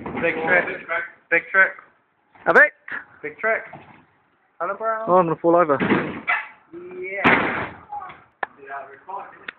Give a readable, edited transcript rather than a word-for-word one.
Big trick. Big trick. Have it? Big trick. Hello, Brown. Oh, I'm gonna fall over. Yeah.